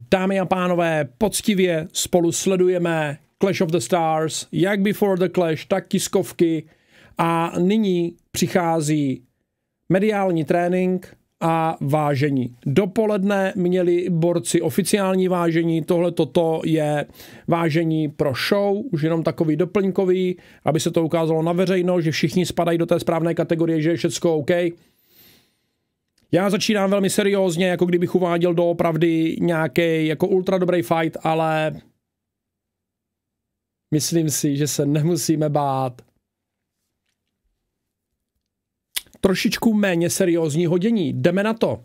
Dámy a pánové, poctivě spolu sledujeme Clash of the Stars, jak Before the Clash, tak tiskovky a nyní přichází mediální trénink a vážení. Dopoledne měli borci oficiální vážení, tohle toto je vážení pro show, už jenom takový doplňkový, aby se to ukázalo na veřejno, že všichni spadají do té správné kategorie, že je všecko OK. Já začínám velmi seriózně, jako kdybych uváděl doopravdy nějaký jako ultra dobrý fight, ale myslím si, že se nemusíme bát. Trošičku méně seriózní hodění. Jdeme na to.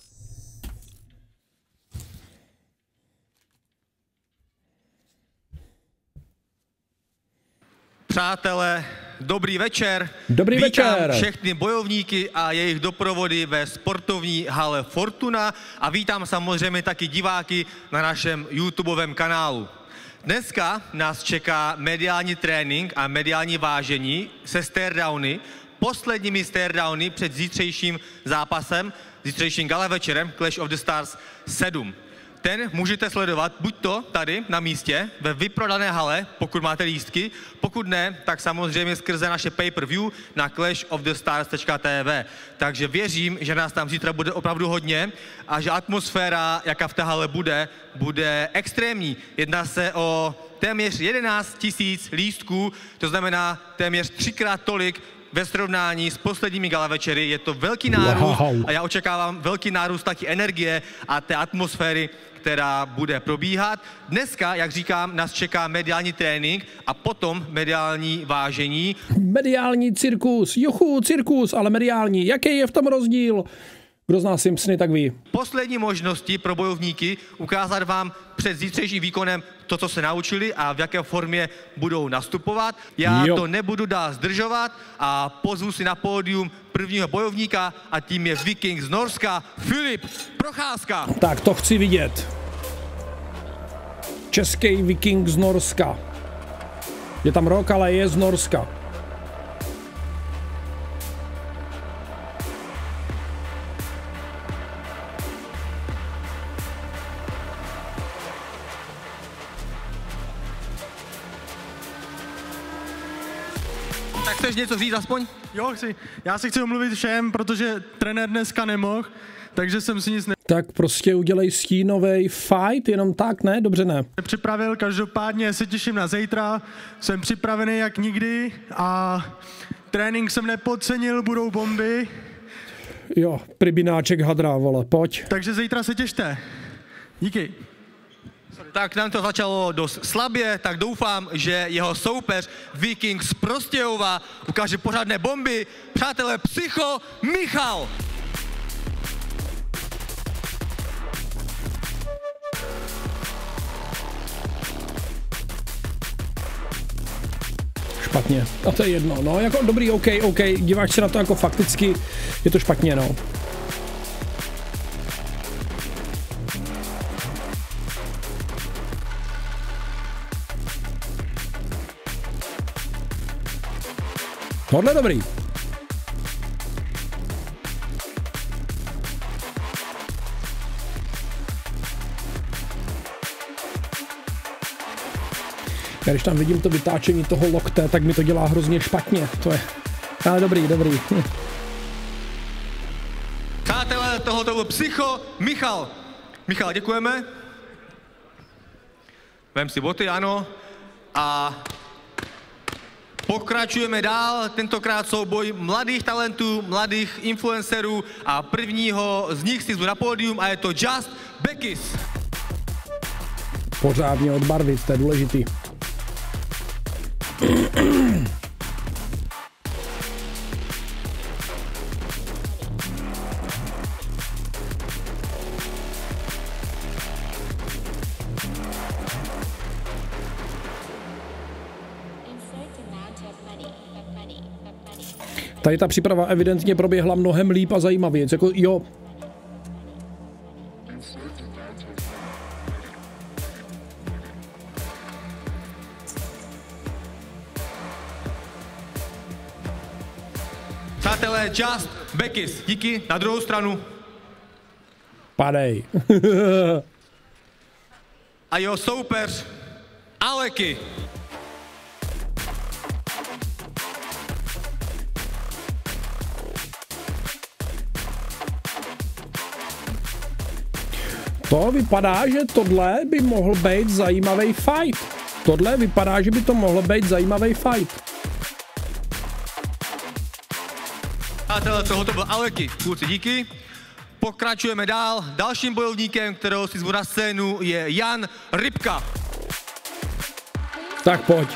Přátelé, dobrý večer. Dobrý večer. Všechny bojovníky a jejich doprovody ve sportovní hale Fortuna a vítám samozřejmě taky diváky na našem YouTubeovém kanálu. Dneska nás čeká mediální trénink a mediální vážení se staredowny, posledními staredowny před zítřejším zápasem, zítřejším gala večerem Clash of the Stars 7. Ten můžete sledovat buď to tady na místě ve vyprodané hale, pokud máte lístky, pokud ne, tak samozřejmě skrze naše pay-per-view na clashofthestars.tv. Takže věřím, že nás tam zítra bude opravdu hodně a že atmosféra, jaká v té hale bude extrémní. Jedná se o téměř 11 000 lístků, to znamená téměř 3x tolik ve srovnání s posledními gala večery. Je to velký nárůst a já očekávám velký nárůst taky energie a té atmosféry, která bude probíhat. Dneska, jak říkám, nás čeká mediální trénink a potom mediální vážení. Mediální cirkus, juchu, cirkus, ale mediální. Jaký je v tom rozdíl? Kdo z nás Simpsony, tak ví. Poslední možnosti pro bojovníky ukázat vám před zítřejším výkonem to, co se naučili a v jaké formě budou nastupovat. Já to nebudu dál zdržovat a pozvu si na pódium prvního bojovníka a tím je Viking z Norska, Filip Procházka. Tak to chci vidět. Český Viking z Norska. Je tam rok, ale je z Norska. Tak chceš něco říct aspoň? Jo, chci. Já si chci omluvit všem, protože trenér dneska nemohl, takže jsem si nic Tak prostě udělej stínovej fight, jenom tak, ne? Dobře, ne. nepřipravil, každopádně se těším na zítra, jsem připravený jak nikdy a trénink jsem nepodcenil, budou bomby. Jo, pribináček hadra, vole, pojď. Takže zítra se těšte. Díky. Tak nám to začalo dost slabě, tak doufám, že jeho soupeř Viking z Prostějova ukáže pořádné bomby. Přátelé, Psycho Michal! Špatně. A to je jedno, no, jako dobrý, OK, díváš se na to jako fakticky, je to špatně, no. Tohle dobrý. Když tam vidím to vytáčení toho lokte, tak mi to dělá hrozně špatně. To je... Ale dobrý. Přátelé, tohoto byl Psycho Michal. Michal, děkujeme. Vem si boty, ano. A pokračujeme dál, tentokrát souboj mladých talentů, mladých influencerů a prvního z nich si zvu na pódium a je to Just Bekis. Pořádně odbarvit, to je důležitý. Tady ta příprava evidentně proběhla mnohem líp a zajímavěji. Jako, jo. Přátelé, Just Bekis, díky, na druhou stranu. Padej. a jeho soupeř Aleky. To vypadá, že tohle by mohl být zajímavý fight. Tohle vypadá, že by to mohlo být zajímavý fight. A tohle to byl Aleky. Kluci, díky. Pokračujeme dál. Dalším bojovníkem, kterého si zvu na scénu, je Jan Rybka. Tak pojď.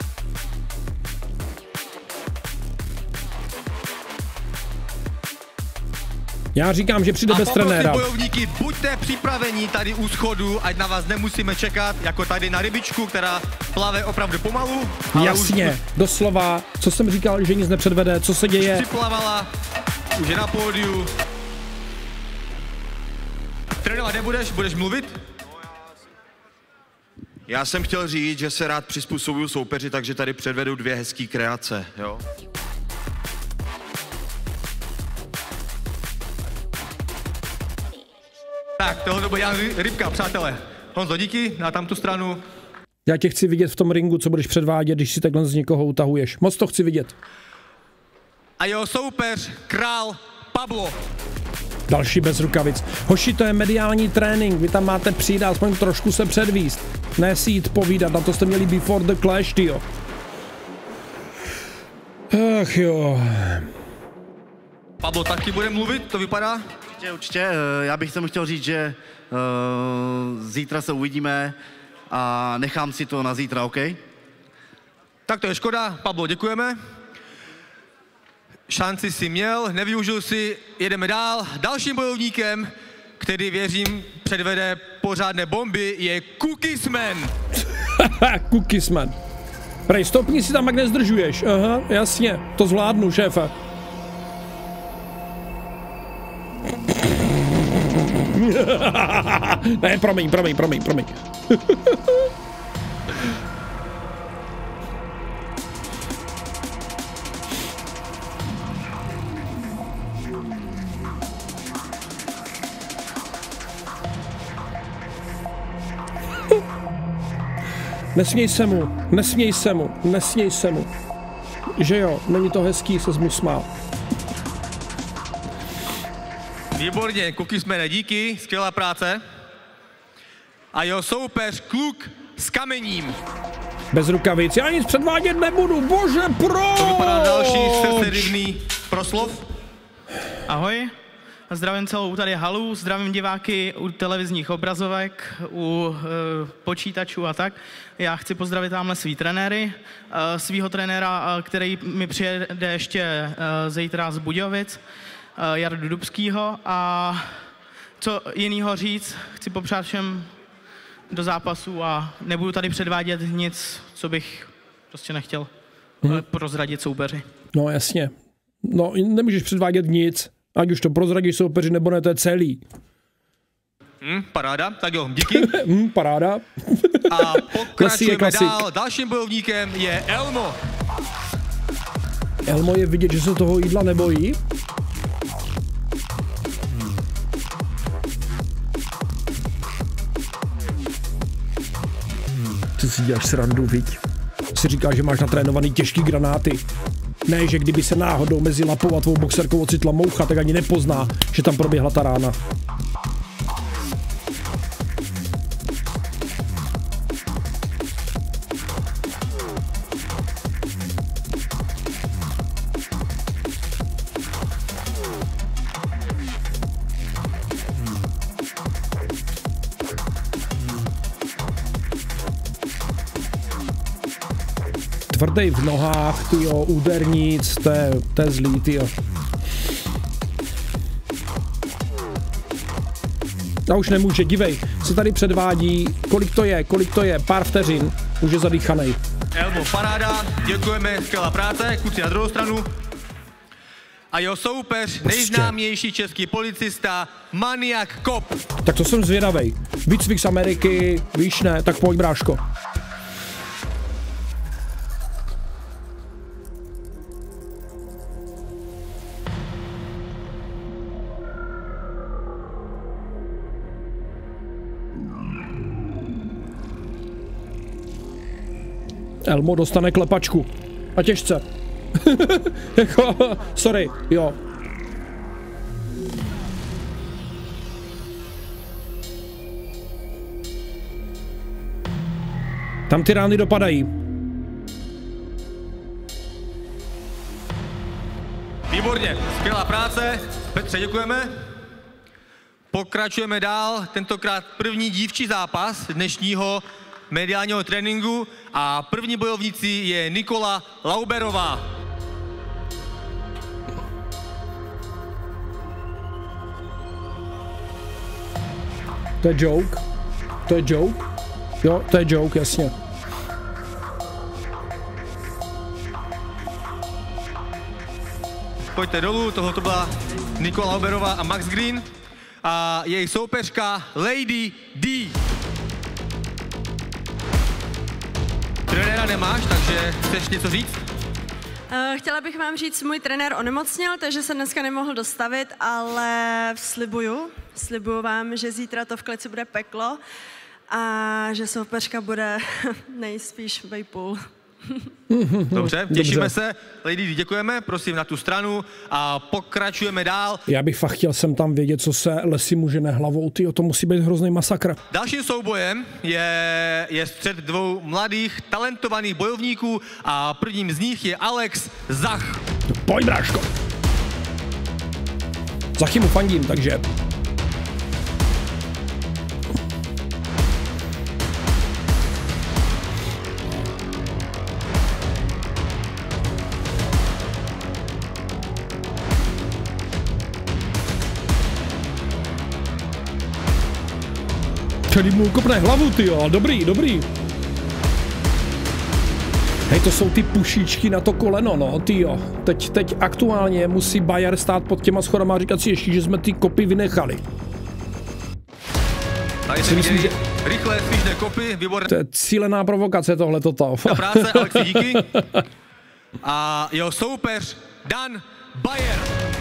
Já říkám, že přijde bez trenéra. A bojovníky, buďte připraveni tady u schodu, ať na vás nemusíme čekat, jako tady na rybičku, která plave opravdu pomalu. Jasně, doslova, co jsem říkal, že nic nepředvede, co se děje. Připlavala, už je na pódiu. Trénovat nebudeš, budeš mluvit? Já jsem chtěl říct, že se rád přizpůsobuju soupeři, takže tady předvedu 2 hezký kreace, jo? Tak, tohle byl Jan Rybka, přátelé. Honzo, díky, na tamtu stranu. Já tě chci vidět v tom ringu, co budeš předvádět, když si takhle z někoho utahuješ. Moc to chci vidět. A jeho soupeř, král Pablo. Další bez rukavic. Hoši, to je mediální trénink, vy tam máte přijít a aspoň trošku se předvíst. Ne si jít povídat, na to jste měli before the clash, tyjo. Ach jo. Pablo taky bude mluvit, to vypadá? Určitě. Já bych tomu chtěl říct, že zítra se uvidíme a nechám si to na zítra, OK? Tak to je škoda. Pablo, děkujeme. Šanci si měl, nevyužil si, jedeme dál. Dalším bojovníkem, který věřím předvede pořádné bomby, je Cookiesman. Cookiesman. Prej, stopni si tam, jak nezdržuješ. Aha, jasně, to zvládnu, šéfe. Ne, promiň. Nesměj se mu. Že jo, není to hezký, se mu smál. Výborně, Cookiesmane, díky, skvělá práce. A jeho soupeř, kluk s kamením. Bez rukavic, já nic předvádět nebudu, bože, proč? To vypadá další srdcerivný proslov. Ahoj, zdravím celou tady halu, zdravím diváky u televizních obrazovek, u počítačů a tak. Já chci pozdravit tamhle svý trenéry, svýho trenéra, který mi přijede ještě zítra z Budějovic, Jardu Dubskýho, a co jinýho říct, chci popřát všem do zápasu a nebudu tady předvádět nic, co bych prostě nechtěl prozradit soupeři. No jasně, no nemůžeš předvádět nic, ať už to prozradíš soupeři nebo ne, to je celý. Paráda, tak jo, díky. Paráda. A pokračujeme dál, dalším bojovníkem je Elmo. Elmo je vidět, že se toho jídla nebojí. Ty si děláš srandu, viď? Si říkáš, že máš natrénovaný těžký granáty. Ne, že kdyby se náhodou mezi lapou a tvou boxerkou ocitla moucha, tak ani nepozná, že tam proběhla ta rána. Tvrdej v nohách, tyjo, úderníc, to je zlý, tyjo. A už nemůže, dívej, se tady předvádí, kolik to je, pár vteřin, už je zadýchanej. Elmo, paráda, děkujeme, skvělá práce, kluci na druhou stranu. A jeho soupeř, nejznámější český policista, Maniak Cop. Tak to jsem zvědavej. Výcvik z Ameriky, víš ne, tak pojď, bráško. Elmo dostane klepačku. A těžce. Jako, sorry, jo. Tam ty rány dopadají. Výborně, skvělá práce. Petře, děkujeme. Pokračujeme dál, tentokrát první dívčí zápas dnešního mediálního tréninku a první bojovnicí je Nikola Lauberová. To je joke? To je joke? Jo, to je joke, jasně. Pojďte dolů, tohoto byla Nikola Lauberová a Max Green a její soupeřka Lady D. Trenéra nemáš, takže chceš něco říct? Chtěla bych vám říct, můj trenér onemocněl, takže se dneska nemohl dostavit, ale slibuju vám, že zítra to v kleci bude peklo a že soupeřka bude nejspíš vejpůl. Dobře, těšíme se. Lady, děkujeme, prosím na tu stranu a pokračujeme dál. Já bych fakt chtěl sem tam vědět, co se Lesy může hlavou, tyjo, to musí být hrozný masakr. Dalším soubojem je střet dvou mladých, talentovaných bojovníků a prvním z nich je Alex Zach. Pojď, bráško. Zachy mu fandím, takže... Který mu kopne hlavu, tyjo, dobrý, dobrý. Hej, to jsou ty pušičky na to koleno, no, tyjo. Teď aktuálně musí Bayer stát pod těma schodama a říkat si ještě, že jsme ty kopy vynechali. Tady si myslím, že... Rychle, svížné kopy, výborné. To je cílená provokace tohle toto. Na práce, Alexi, díky. A jeho soupeř Dan Bayer.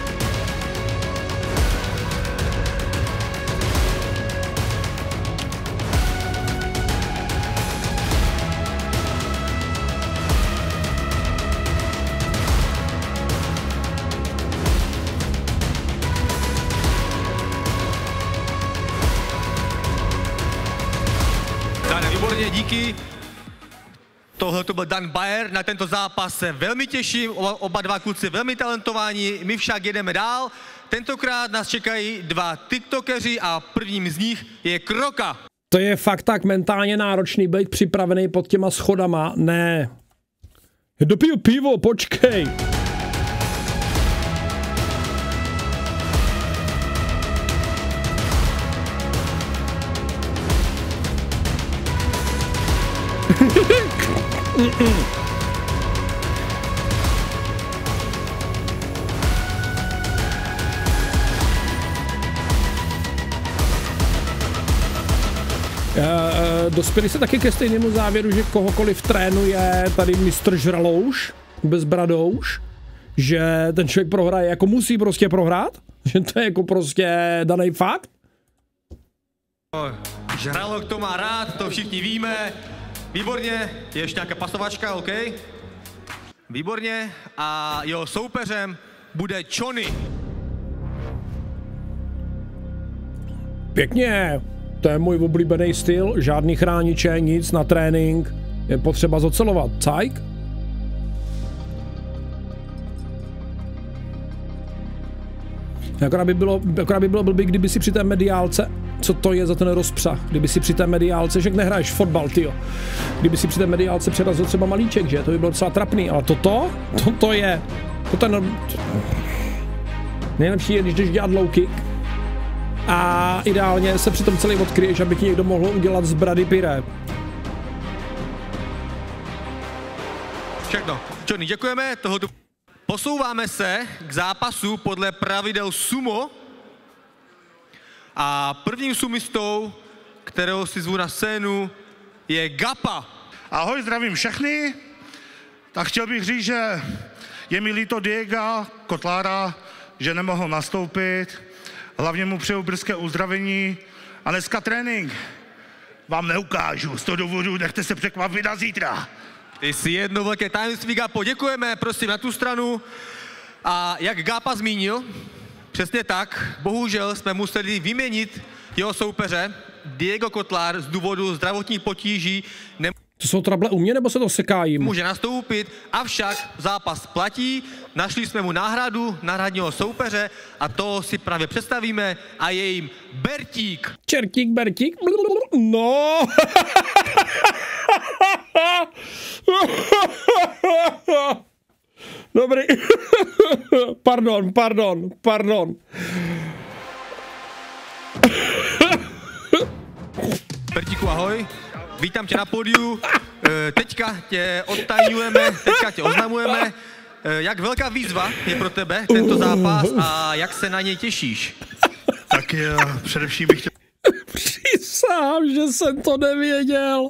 Díky. Tohle to byl Dan Bayer, na tento zápas se velmi těším, oba dva kluci velmi talentovaní, my však jedeme dál. Tentokrát nás čekají dva tiktokeři a prvním z nich je Kroka. To je fakt tak mentálně náročný být připravený pod těma schodama, ne. Dopiju pivo, počkej. Dospěli se taky ke stejnému závěru, že kohokoliv trénuje tady mistr Žralouš, bezbradouš, že ten člověk prohraje, jako musí prostě prohrát? Že to je jako prostě daný fakt? Žralok to má rád, to všichni víme. Výborně, je ještě nějaká pasovačka, OK? Výborně, a jeho soupeřem bude Johnny. Pěkně, to je můj oblíbený styl, žádný chrániče, nic na trénink, je potřeba zocelovat, cajk? Akorát by bylo blbý, kdyby si při té mediálce, co to je za ten rozpřah, kdyby si při té mediálce, že nehraješ fotbal, tyjo, kdyby si při té mediálce přerazil třeba malíček, že, to by bylo docela trapný, ale toto je nejlepší je, když jdeš dělat low kick a ideálně se přitom celý odkryješ, aby ti někdo mohl udělat z brady pyré. Všechno. Johnny, děkujeme, tohoto... Posouváme se k zápasu podle pravidel sumo a prvním sumistou, kterého si zvu na scénu, je Gapa. Ahoj, zdravím všechny. Tak chtěl bych říct, že je mi líto Diega Kotlára, že nemohl nastoupit. Hlavně mu přeju brzké uzdravení. A dneska trénink vám neukážu. Z toho důvodu nechte se překvapit na zítra. Ty jsi jedno velké tajemství, Gapo. Děkujeme, prosím, na tu stranu. A jak Gapa zmínil, přesně tak, bohužel jsme museli vyměnit jeho soupeře. Diego Kotlár z důvodu zdravotních potíží To jsou trable u mě, nebo se to seká jim? Může nastoupit, avšak zápas platí. Našli jsme mu náhradního soupeře a to si právě představíme a je jim Bertík. Čertík, Bertík? No. Dobrý. Pardon. Bertíku, ahoj. Vítám tě na pódiu. Teďka tě odtajňujeme, teďka tě oznamujeme. Jak velká výzva je pro tebe tento zápas a jak se na něj těšíš? Tak především bych chtěl... Přísahám, že jsem to nevěděl.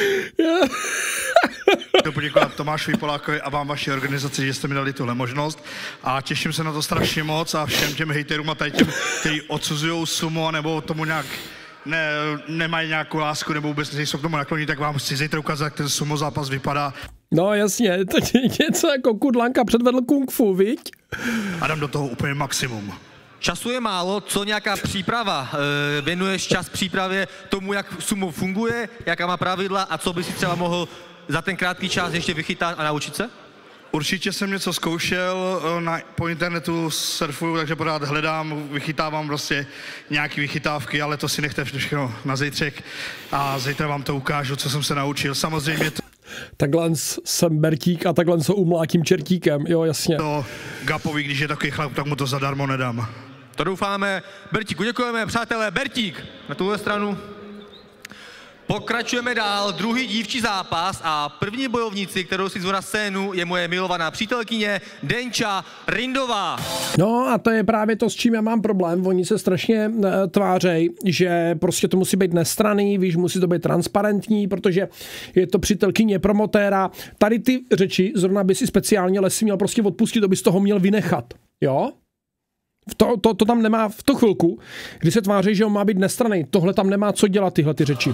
Chtěl poděkovat Tomášovi Polákovi a vám vaší organizaci, že jste mi dali tuhle možnost a těším se na to strašně moc a všem těm hejterům a tady těm, kteří odsuzují sumo nebo tomu nějak nemají nějakou lásku nebo vůbec nejsou k tomu nakloní, tak vám chci zítra ukázat, jak ten sumo zápas vypadá. No jasně, to je něco jako Kudlanka předvedl kung fu, viď? A dám do toho úplně maximum. Času je málo, co nějaká příprava? Věnuješ čas přípravě tomu, jak sumo funguje, jaká má pravidla a co by si třeba mohl za ten krátký čas ještě vychytat a naučit se? Určitě jsem něco zkoušel, po internetu surfuju, takže pořád hledám, vychytávám prostě nějaké vychytávky, ale to si nechte všechno na zítřek a zítra vám to ukážu, co jsem se naučil. Samozřejmě to... Takhle jsem Bertík a takhle se umlátím čertíkem, jo jasně. To Gapovi, když je takový chlap, tak mu to zadarmo nedám. To doufáme. Bertíku, děkujeme, přátelé. Bertík na tuhle stranu. Pokračujeme dál, druhý dívčí zápas a první bojovníci, kterou si zvu na scénu, je moje milovaná přítelkyně Denča Rindová. No a to je právě to, s čím já mám problém. Oni se strašně tvářejí, že prostě to musí být nestranný, víš, musí to být transparentní, protože je to přítelkyně promotéra. Tady ty řeči, zrovna by si speciálně Lesy měl prostě odpustit, to by z toho měl vynechat, jo? To tam nemá v tu chvilku, kdy se tváří, že on má být nestranný. Tohle tam nemá co dělat, tyhle ty řeči.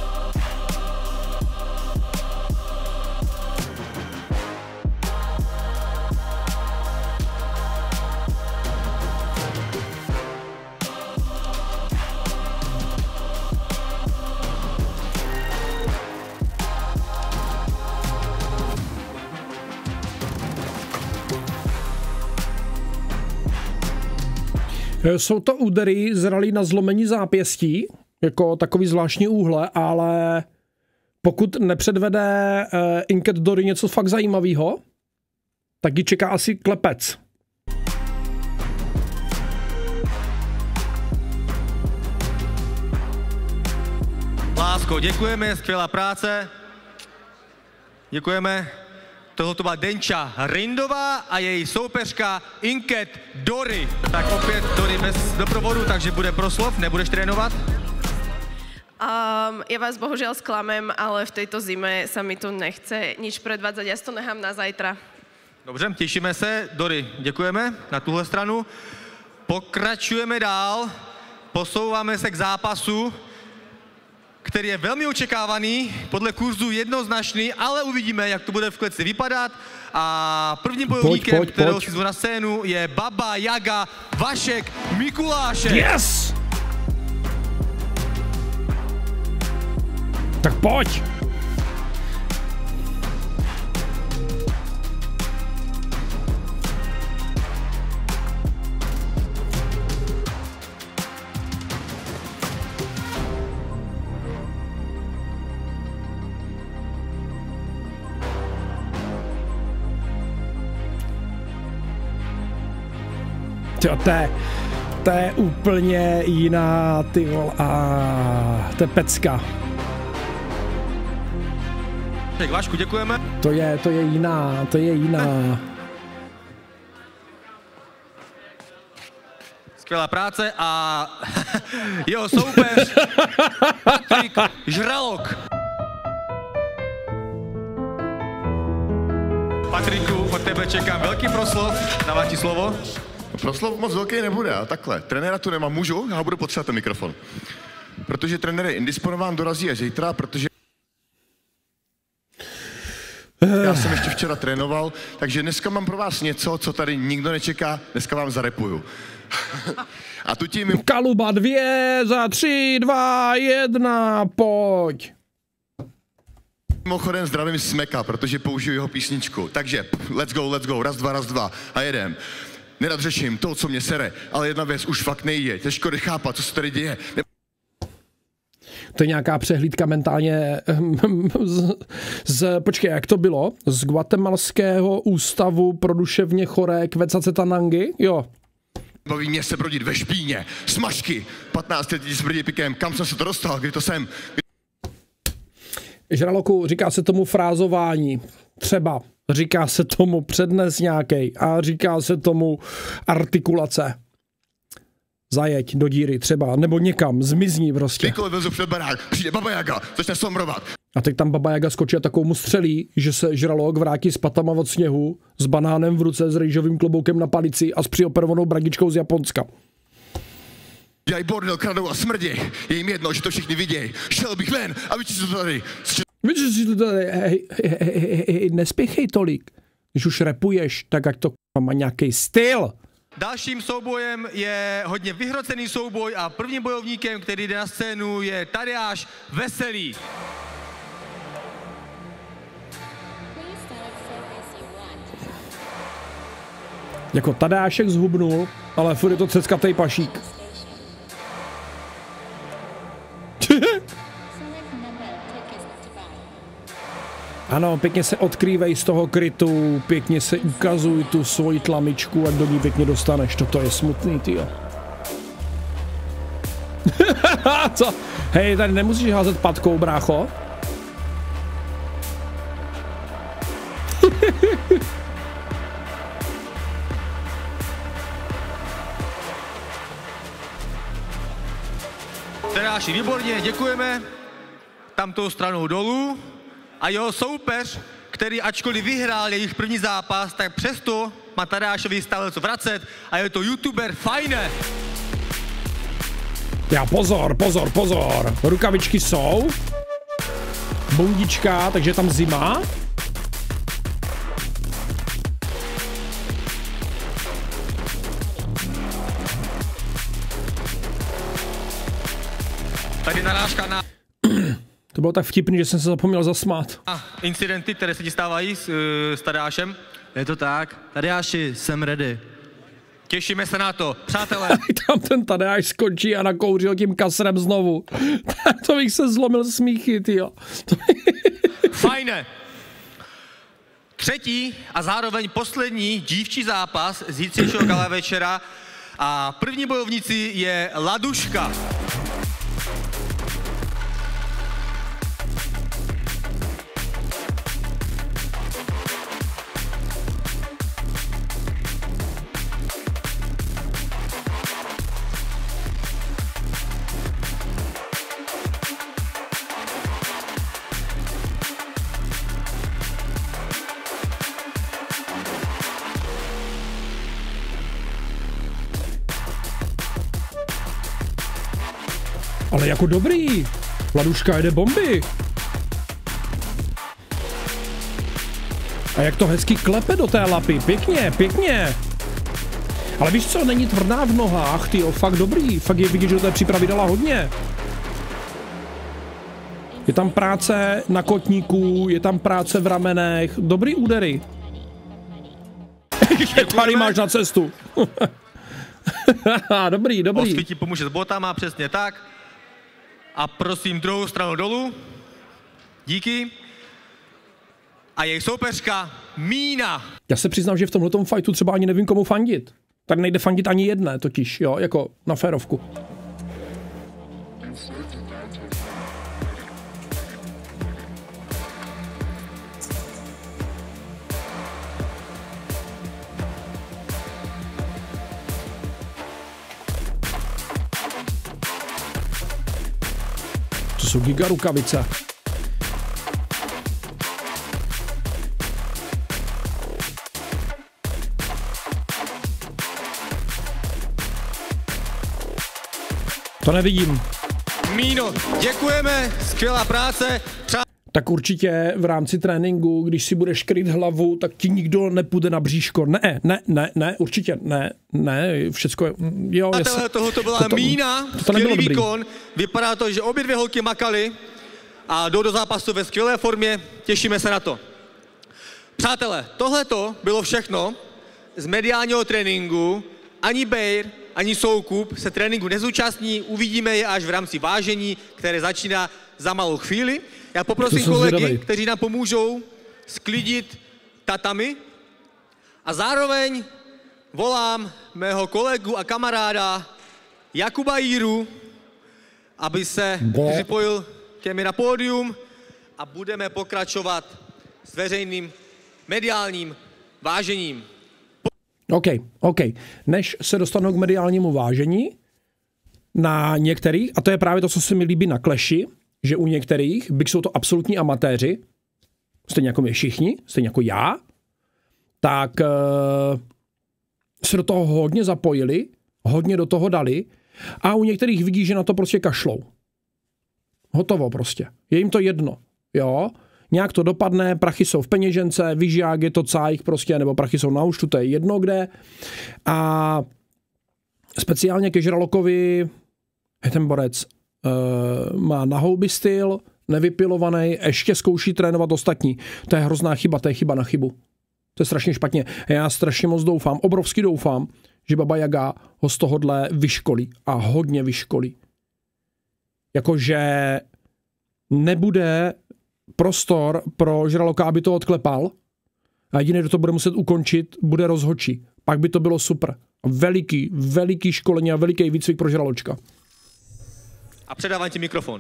Jsou to údery zralý na zlomení zápěstí, jako takový zvláštní úhle, ale pokud nepředvede Inket Dory něco fakt zajímavého, tak ji čeká asi klepec. Lásko, děkujeme, skvělá práce. Děkujeme. Tohle to byla Denča Rindová a její soupeřka Inket Dory. Tak opět Dory bez doprovodu, takže bude proslov, nebudeš trénovat? Ja vás bohužiaľ sklamem, ale v tejto zime sa mi tu nechce nič predvádzať, ja si to nechám na zajtra. Dobře, těšíme se. Dory, děkujeme na tuhle stranu. Pokračujeme dál, posouváme se k zápasu, který je velmi očekávaný, podle kurzu jednoznačný, ale uvidíme, jak to bude v kleci vypadat. A prvním bojovníkem, kterého si zvu na scénu, je Baba Jaga Vašek Mikulášek. Yes! Tak pojď! To je úplně jiná, ty vole, to je pecka. Tak Vašku, děkujeme. To je jiná. Skvělá práce a jeho soupeř Patrik Žralok. Patriku, od tebe čekám velký proslov, dávám ti slovo. Proslov moc velký nebude, a takhle. Trenéra tu nemám, můžu? Já ho budu potřebovat ten mikrofon. Protože trenér je indisponován, dorazí až zítra, protože... Já jsem ještě včera trénoval, takže dneska mám pro vás něco, co tady nikdo nečeká, dneska vám zarepuju. A tu tím... Kaluba 2, za 3, 2, 1, pojď. Mimochodem zdravím Smeka, protože použiju jeho písničku. Takže let's go, raz, dva a jedem. Nerad řeším to, co mě sere, ale jedna věc už fakt nejde. Těžko nechápat, co se tady děje. To je nějaká přehlídka mentálně počkej, jak to bylo? Z Guatemalského ústavu pro duševně choré Quetzaltenangy? Jo. Baví mě se brodit ve špíně, smažky, 15 lidí s brdí pikem, kam jsem se to dostal, kdy to jsem? Žraloku, říká se tomu frázování, třeba, říká se tomu přednes nějakej a říká se tomu artikulace. Zajeď do díry třeba, nebo někam, zmizní prostě. Kdykoliv vezu před barák, přijde Baba Jaga, začne somrovat. A teď tam Baba Jaga skočí a takovou mu střelí, že se žralok vrátí s patama od sněhu, s banánem v ruce, s rejžovým kloboukem na palici a s přioperovanou bradičkou z Japonska. Dělají bordel, kradou a smrděj. Je jim jedno, že to všichni vidějí. Šel bych ven a vyčistit to tady. Hej, nespěchej tolik. Když už rapuješ, tak ať to má nějaký styl. Dalším soubojem je hodně vyhrocený souboj a prvním bojovníkem, který jde na scénu, je Tadeáš Veselý. Jako Tadeášek zhubnul, ale furt je to ceckatej pašík. Ano, pěkně se odkrývej z toho krytu, pěkně se ukazuj tu svoji tlamičku a do ní pěkně dostaneš. Toto je smutný, tyjo. Co? Hej, tady nemusíš házet patkou, brácho. Tadeáši, výborně, děkujeme. Tamtou stranou dolů. A jeho soupeř, který ačkoliv vyhrál jejich první zápas, tak přesto má Tadeášovi stále co vracet a je to youtuber Fajne. Já pozor. Rukavičky jsou. Bundička, takže je tam zima. Tady narážka na... To bylo tak vtipný, že jsem se zapomněl zasmát. Incidenty, které se ti stávají s Tadeášem. Je to tak. Tadeáši, jsem ready. Těšíme se na to, přátelé. Tam ten Tadeáš skončí a nakouřil tím kasrem znovu. To bych se zlomil smíchy, tyjo. Fajne. Třetí a zároveň poslední dívčí zápas z zítřejšího gala večera a první bojovnici je Laduška. Ale jako dobrý. Laduška jede bomby. A jak to hezky klepe do té lapy. Pěkně. Ale víš co, není tvrdá v nohách, tyjo, fakt dobrý. Fakt je vidět, že do té přípravy dala hodně. Je tam práce na kotníku, je tam práce v ramenech. Dobrý údery. Tady máš na cestu. Dobrý. Osky ti pomůže s botama, přesně tak. A prosím druhou stranu dolů. Díky. A její soupeřka Mína. Já se přiznám, že v tomhletom fightu třeba ani nevím, komu fandit. Tady nejde fandit ani jedné totiž, jo, jako na férovku. To jsou giga rukavice. To nevidím. Míno, děkujeme, skvělá práce. tak určitě v rámci tréninku, když si budeš kryt hlavu, tak ti nikdo nepůjde na bříško. Ne, určitě ne, všecko je, jo. Tohle byla mína, skvělý výkon, vypadá to, že obě dvě holky makaly a jdou do zápasu ve skvělé formě, těšíme se na to. Přátelé, tohleto bylo všechno z mediálního tréninku, ani Bejr, ani Soukup se tréninku nezúčastní, uvidíme je až v rámci vážení, které začíná za malou chvíli. Já poprosím kolegy, kteří nám pomůžou sklidit tatami a zároveň volám mého kolegu a kamaráda Jakuba Jíru, aby se připojil ke mně na pódium a budeme pokračovat s veřejným mediálním vážením. OK. Než se dostanu k mediálnímu vážení, na některých, a to je právě to, co se mi líbí na Clashi, že u některých, byť jsou to absolutní amatéři, stejně jako my všichni, stejně jako já, tak se do toho hodně zapojili, hodně do toho dali a u některých vidí, že na to prostě kašlou. Hotovo prostě. Je jim to jedno, jo. Nějak to dopadne, prachy jsou v peněžence, víš, jak je to cájich prostě, nebo prachy jsou na účtu, to je jedno kde. A speciálně ke Žralokovi ten borec má na houby styl, nevypilovaný, ještě zkouší trénovat ostatní. To je hrozná chyba, to je chyba na chybu. To je strašně špatně. Já strašně moc doufám, obrovsky doufám, že Baba Jaga ho z tohohle vyškolí a hodně vyškolí. Jakože nebude prostor pro Žraloka, aby to odklepal a jediný, kdo to bude muset ukončit, bude rozhodčí. Pak by to bylo super. Veliký školení a veliký výcvik pro Žraločka. A předávám ti mikrofon.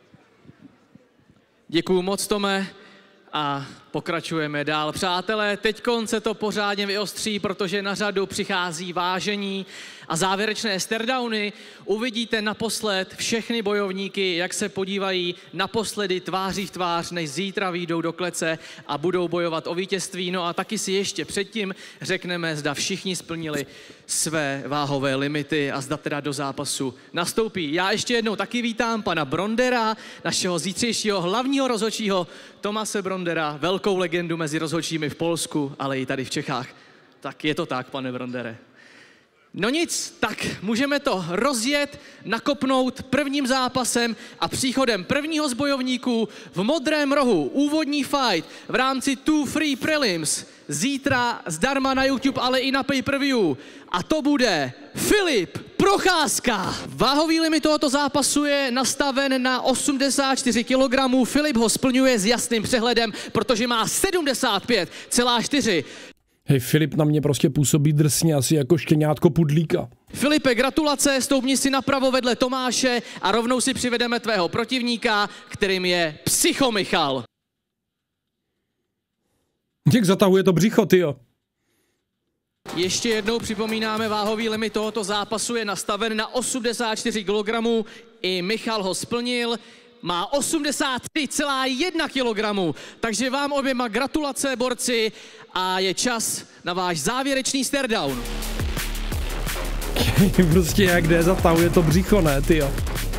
Děkuju moc, Tome. A pokračujeme dál. Přátelé, teďkon se to pořádně vyostří, protože na řadu přichází vážení a závěrečné staredowny. Uvidíte naposled všechny bojovníky, jak se podívají naposledy tváří v tvář, než zítra vyjdou do klece a budou bojovat o vítězství. No a taky si ještě předtím řekneme, zda všichni splnili své váhové limity a zda teda do zápasu nastoupí. Já ještě jednou taky vítám pana Brondera, našeho zítřejšího hlavního rozhodčího Tomase Brondera, velkou legendu mezi rozhodčími v Polsku, ale i tady v Čechách. Tak je to tak, pane Brondere. No nic, tak můžeme to rozjet, nakopnout prvním zápasem a příchodem prvního z bojovníků v modrém rohu. Úvodní fight v rámci 2 free prelims. Zítra zdarma na YouTube, ale i na pay-per-view. A to bude Filip Procházka. Váhový limit tohoto zápasu je nastaven na 84 kg. Filip ho splňuje s jasným přehledem, protože má 75,4. Hej, Filip na mě prostě působí drsně, asi jako štěňátko pudlíka. Filipe, gratulace, stoupni si napravo vedle Tomáše a rovnou si přivedeme tvého protivníka, kterým je Psycho Michal. Jak zatahuje to břicho, tyjo. Ještě jednou připomínáme, váhový limit tohoto zápasu je nastaven na 84 kg. I Michal ho splnil. Má 83,1 kg. Takže vám oběma gratulace, borci, a je čas na váš závěrečný staredown. Prostě jak jde, zatahuje to břicho, ne, tyjo.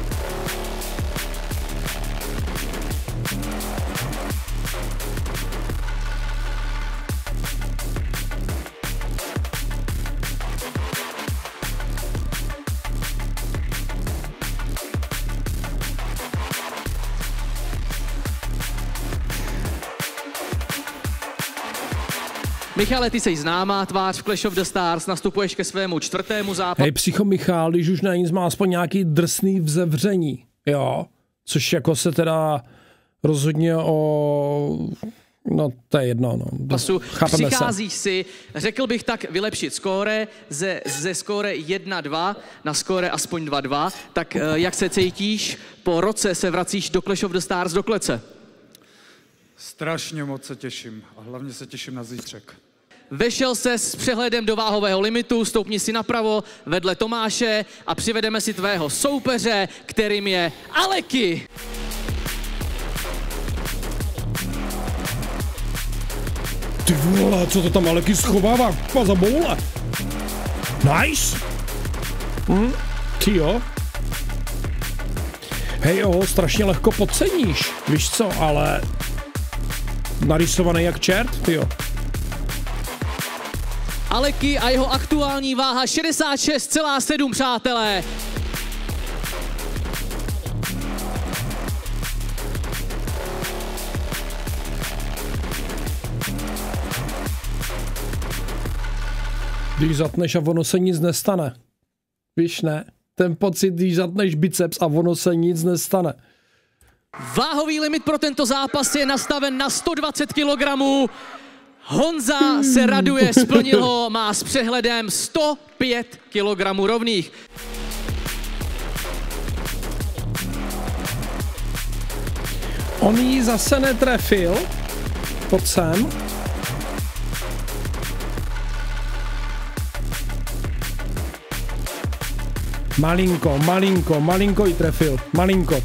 Michale, ty jsi známá tvář v Clash of the Stars, nastupuješ ke svému 4. zápasu. Hej, Psycho Michal, když už na nic má aspoň nějaký drsný vzevření, jo, což jako se teda rozhodně no to je jedno, no. Přicházíš si, řekl bych tak, vylepšit skóre ze skóre 1-2 na skóre aspoň 2-2, tak jak se cítíš? Po roce se vracíš do Clash of the Stars do klece. Strašně moc se těším a hlavně se těším na zítřek. Vešel se s přehledem do váhového limitu, stoupni si napravo vedle Tomáše a přivedeme si tvého soupeře, kterým je Aleky. Ty vole, co to tam Aleky schovává za boule? Nice. Ty jo. Hej jo, strašně lehko podceníš, víš co, ale narysovaný jak čert, tyjo. Aleky a jeho aktuální váha 66,7, přátelé. Když zatneš a ono se nic nestane. Víš, ne? Ten pocit, když zatneš biceps a ono se nic nestane. Váhový limit pro tento zápas je nastaven na 120 kg. Honza se raduje, splnil ho, má s přehledem 105 kg rovných. On ji zase netrefil. Pojď sem. Malinko ji trefil. Malinko.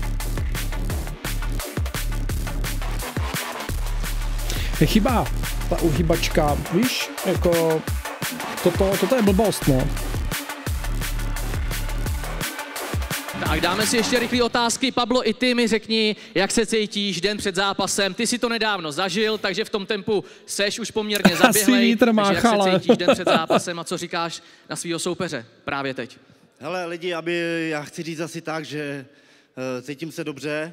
Je chyba ta uhybačka, víš, jako toto je blbost, no. Tak dáme si ještě rychlé otázky. Pablo, i ty mi řekni, jak se cítíš den před zápasem. Ty si to nedávno zažil, takže v tom tempu seš už poměrně zaběhlej. Takže jak se cítíš den před zápasem a co říkáš na svýho soupeře právě teď? Hele lidi, já chci říct asi tak, že cítím se dobře.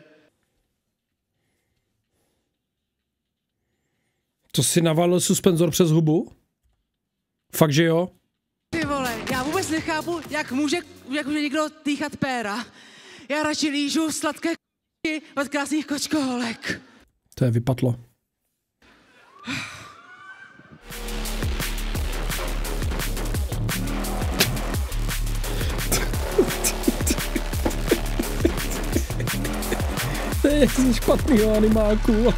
To si navalil suspenzor přes hubu? Fakt, že jo? Ty vole, já vůbec nechápu, jak může někdo dýchat péra. Já radši lížu sladké k***y od krásných kočkoholek. To je vypadlo. To je z špatnýho animáku.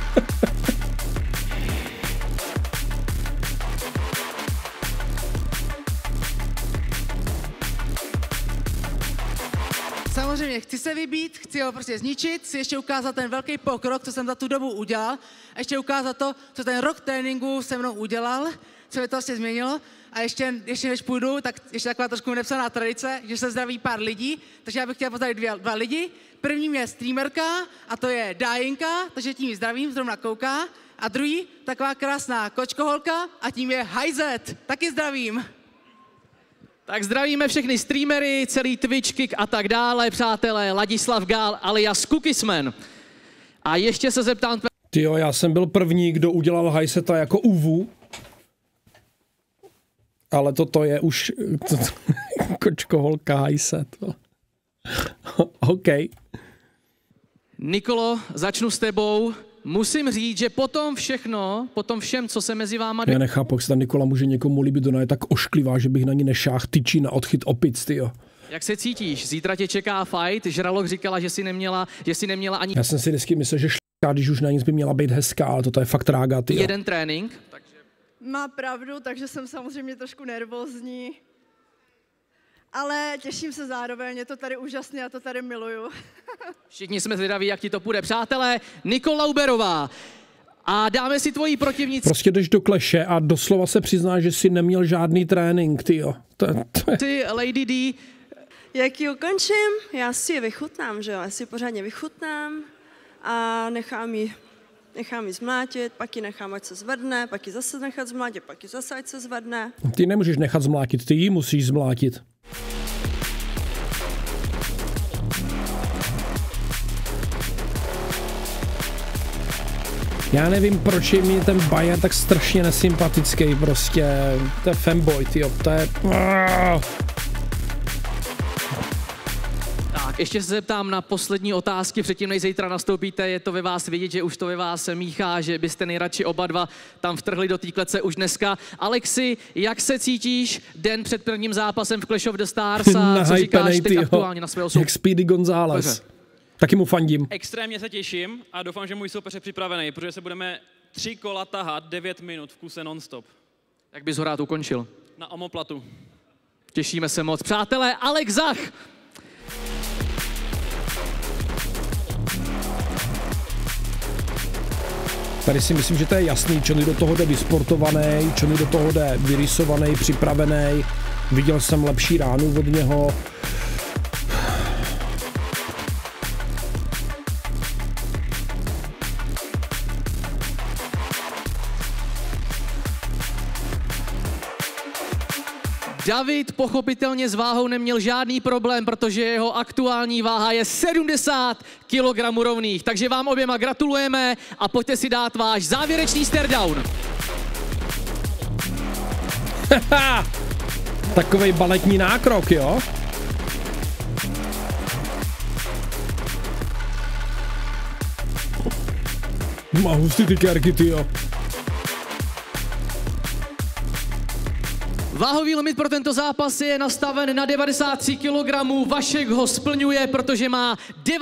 Samozřejmě, chci se vybít, chci ho prostě zničit, chci ještě ukázat ten velký pokrok, co jsem za tu dobu udělal, a ještě ukázat to, co ten rok tréninku se mnou udělal, co mi to vlastně změnilo. A ještě než půjdu, tak ještě taková trošku nepsaná tradice, že se zdraví pár lidí, takže já bych chtěl pozdravit dva lidi. Prvním je streamerka a to je Dájinka, takže tím zdravím, zrovna kouká. A druhý, taková krásná kočkoholka a tím je Hajzet, taky zdravím. Tak zdravíme všechny streamery, celý Twitch, Kick a tak dále, přátelé, Ladislav Gál alias Cookiesman. A ještě se zeptám... Tyjo, já jsem byl první, kdo udělal Hajseta jako UVU. Ale toto je už kočkoholka Hajset. OK. Nikolo, začnu s tebou. Musím říct, že potom všem, co se mezi váma... Já nechápu, jak se ta Nikola může někomu líbit, ona je tak ošklivá, že bych na ní nešáhl tyčí na odchyt opic, tyjo. Jak se cítíš? Zítra tě čeká fight. Žralok říkala, že si neměla ani... Já jsem si vždycky myslel, že šlíká, když už na nic by měla být hezká, ale toto je fakt rága, tyjo. Jeden trénink. Má pravdu, takže jsem samozřejmě trošku nervózní. Ale těším se zároveň, je to tady úžasně, já to tady miluju. Všichni jsme zvědaví, jak ti to půjde. Přátelé, Nikola Uberová. A dáme si tvojí protivnici. Prostě jdeš do kleše a doslova se přiznáš, že jsi neměl žádný trénink, tyjo. To je... Lady D. Jak ji ukončím? Já si je vychutnám, že jo? Já si ji pořádně vychutnám a nechám ji zmlátit, pak ji nechám, ať se zvedne, pak ji zase nechat zmlátit, pak ji zase, ať se zvedne. Ty nemůžeš nechat zmlátit, ty ji musíš zmlátit. Já nevím, proč je mi ten Bayern tak strašně nesympatický, prostě. To je fanboy, tyjo, to je... Tak, ještě se zeptám na poslední otázky, předtím než zítra nastoupíte, je to ve vás vidět, že už to ve vás míchá, že byste nejradši oba dva tam vtrhli do té klece už dneska. Alexi, jak se cítíš den před prvním zápasem v Clash of the Stars a co říkáš teď aktuálně na svého soupeře? Jak Speedy González. Taky mu fandím. Extrémně se těším a doufám, že můj soupeř je připravený, protože se budeme 3 kola tahat 9 minut v kuse non-stop. Jak bys ho rád ukončil? Na omoplatu. Těšíme se moc. Přátelé, Alex Zach! Tady si myslím, že to je jasný, Johnny do toho jde vysportovaný, Johnny do toho jde vyrysovaný, připravený. Viděl jsem lepší ránu od něho. David pochopitelně s váhou neměl žádný problém, protože jeho aktuální váha je 70 kg rovných. Takže vám oběma gratulujeme a pojďte si dát váš závěrečný stairdown. Takovej baletní nákrok, jo? Má hustý ty kérky, tyjo. Váhový limit pro tento zápas je nastaven na 93 kg. Vašek ho splňuje, protože má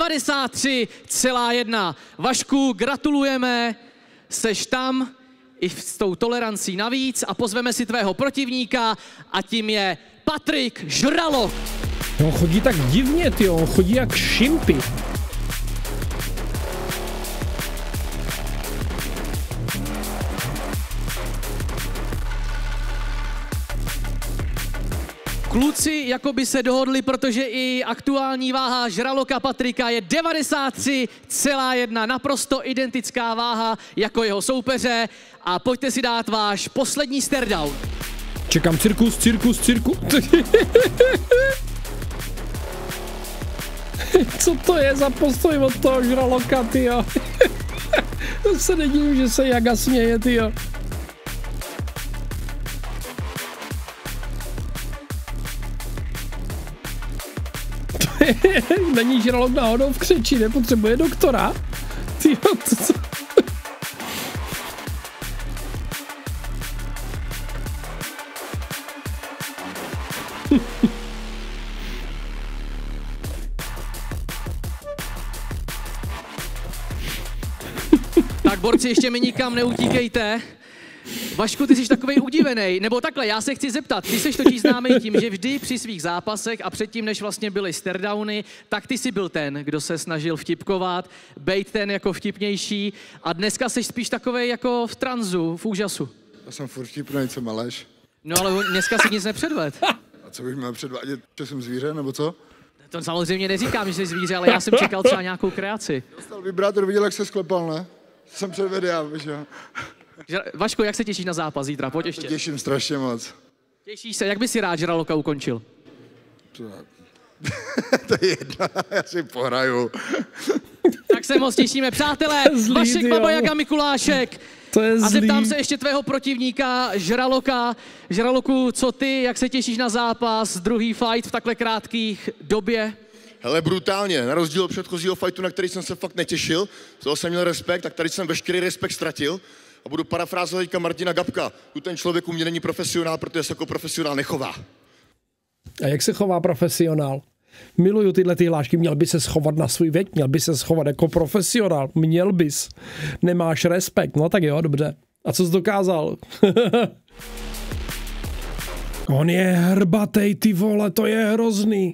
93,1. Vašku, gratulujeme, seš tam i s tou tolerancí navíc a pozveme si tvého protivníka a tím je Patrik Žralok. On chodí tak divně, tyjo, on chodí jak šimpy. Kluci jakoby se dohodli, protože i aktuální váha Žraloka Patrika je 93,1, naprosto identická váha jako jeho soupeře a pojďte si dát váš poslední stairdown. Čekám cirkus. Co to je za postoj od toho Žraloka, tyjo? To se nedivím, že se Jaga směje, tyjo. Není Žralok náhodou v křeči, nepotřebuje doktora? Tyjo, co? Tak borci, ještě mi nikam neutíkejte. Vašku, ty jsi takovej udivenej, nebo takhle, já se chci zeptat, ty jsi totiž známý tím, že vždy při svých zápasech a předtím, než vlastně byly stairdowny, tak ty jsi byl ten, kdo se snažil vtipkovat, bejt ten jako vtipnější a dneska jsi spíš takovej jako v tranzu, v úžasu. Já jsem furt vtipnej, co maleš. No ale dneska si nic nepředved. A co bych měl předvádět, že jsem zvíře, nebo co? To samozřejmě neříkám, že jsi zvíře, ale já jsem čekal třeba nějakou kreaci. Dostal vibrátor, viděl, jak se sklepal, ne? Jsem předvedl já, víš jo. Vaško, jak se těšíš na zápas zítra? Pojď ještě. Těším strašně moc. Těšíš se, jak by si rád Žraloka ukončil? To je jedno, já si pohraju. Tak se moc těšíme, přátelé. Vašek, Baba Jaga, Mikulášek. To je a zeptám se ještě tvého protivníka Žraloka. Žraloku, co ty, jak se těšíš na zápas, druhý fight v takhle krátkých době? Hele, brutálně, na rozdíl od předchozího fightu, na který jsem se fakt netěšil, z toho jsem měl respekt, tak tady jsem veškerý respekt ztratil. A budu parafrázovat teďka Martina Gabka. Tu ten člověk u mě není profesionál, protože se jako profesionál nechová. A jak se chová profesionál? Miluju tyhle ty hlášky, měl by se schovat na svůj věk, měl by se schovat jako profesionál, měl bys. Nemáš respekt, no tak jo, dobře. A co jsi dokázal? On je hrbatej, ty vole, to je hrozný.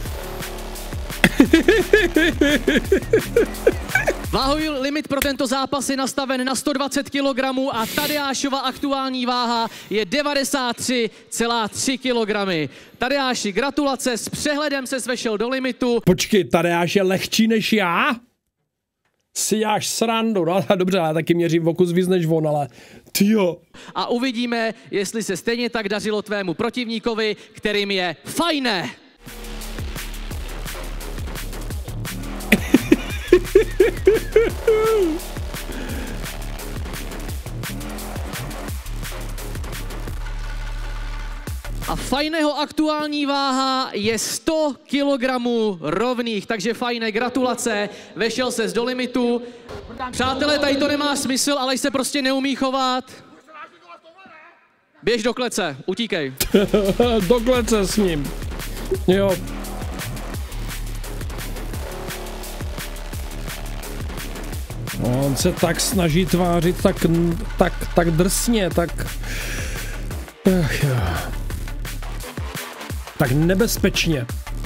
Váhový limit pro tento zápas je nastaven na 120 kg a Tadeášova aktuální váha je 93,3 kg. Tadeáši, gratulace, s přehledem se vešel do limitu. Počkej, Tadeáš je lehčí než já? Si jáš srandu, no dobře, ale taky měřím o kus víc než on, ale tyjo. A uvidíme, jestli se stejně tak dařilo tvému protivníkovi, kterým je Fajné. A Fajného aktuální váha je 100 kg rovných, takže Fajné, gratulace, vešel ses do limitu. Přátelé, tady to nemá smysl, ale se prostě neumí chovat. Běž do klece, utíkej. Do klece s ním. Jo. On se tak snaží tvářit tak drsně, tak nebezpečně.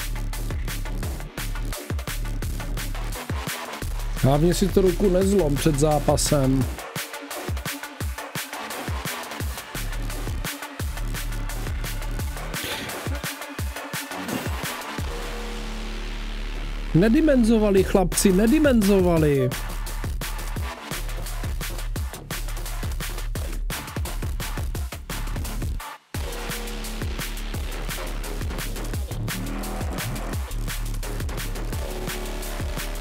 Hlavně si to ruku nezlom před zápasem. Nedimenzovali chlapci, nedimenzovali.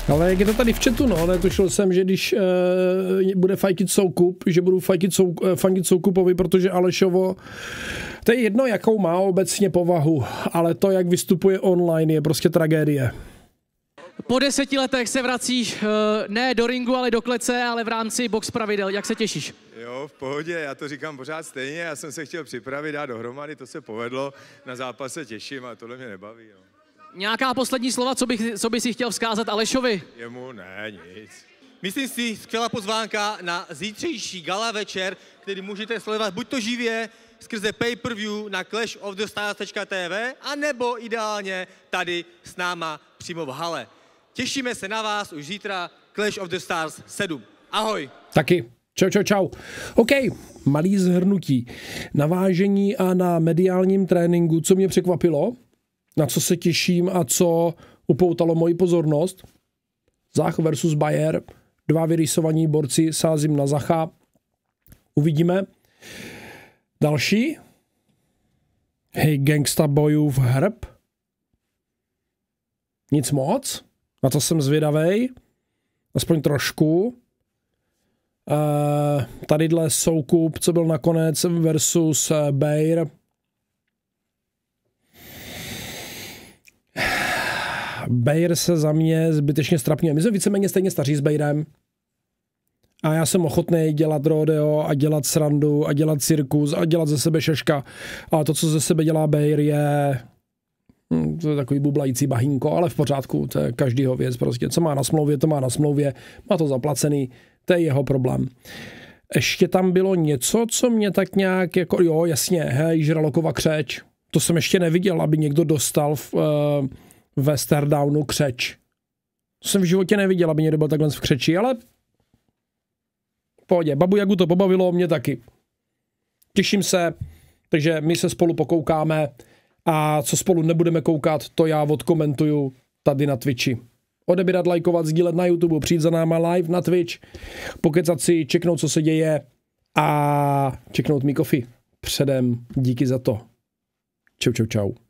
Ale jak je to tady v chatu, no, netušil jsem, že když bude fajtit Soukup, že budu fandit Soukupovi, protože Alešovo, to je jedno, jakou má obecně povahu, ale to, jak vystupuje online, je prostě tragédie. Po 10 letech se vracíš ne do ringu, ale do klece, ale v rámci box pravidel. Jak se těšíš? Jo, v pohodě, já to říkám pořád stejně, já jsem se chtěl připravit, dát dohromady, to se povedlo, na zápas se těším a tohle mě nebaví. Jo. Nějaká poslední slova, co by si chtěl vzkázat Alešovi? Jemu ne, nic. Myslím si, skvělá pozvánka na zítřejší gala večer, který můžete sledovat buď to živě, skrze pay-per-view na clashofthestars.tv, anebo ideálně tady s náma přímo v hale. Těšíme se na vás už zítra, Clash of the Stars 7. Ahoj. Taky. Čau. OK, malý zhrnutí. Na vážení a na mediálním tréninku, co mě překvapilo, na co se těším a co upoutalo moji pozornost. Zach versus Bayer, 2 vyrýsovaní borci, sázím na Zacha. Uvidíme. Další. Hej, gangsta bojův hrb. Nic moc. Na to jsem zvědavej. Aspoň trošku. Tadyhle Soukup, co byl nakonec versus Bayer. Bayer se za mě zbytečně strapňuje. My jsme víceméně stejně staří s Bayerem. A já jsem ochotný dělat rodeo a dělat srandu a dělat cirkus a dělat ze sebe šeška. Ale to, co ze sebe dělá Bayer, je to je takový bublající bahínko, ale v pořádku, to je každýho věc prostě. Co má na smlouvě, to má na smlouvě, má to zaplacený, to je jeho problém. Ještě tam bylo něco, co mě tak nějak jako, jo, jasně, hej, Žralokova křeč. To jsem ještě neviděl, aby někdo dostal ve Stardownu křeč. To jsem v životě neviděl, aby někdo byl takhle v křeči, ale v pohodě. Babu Jagu to pobavilo, mě taky. Těším se, takže my se spolu pokoukáme a co spolu nebudeme koukat, to já odkomentuju tady na Twitchi. Odebírat, lajkovat, sdílet na YouTube, přijít za náma live na Twitch, pokecat si, čeknout, co se děje a čeknout mý coffee. Předem díky za to. Čau.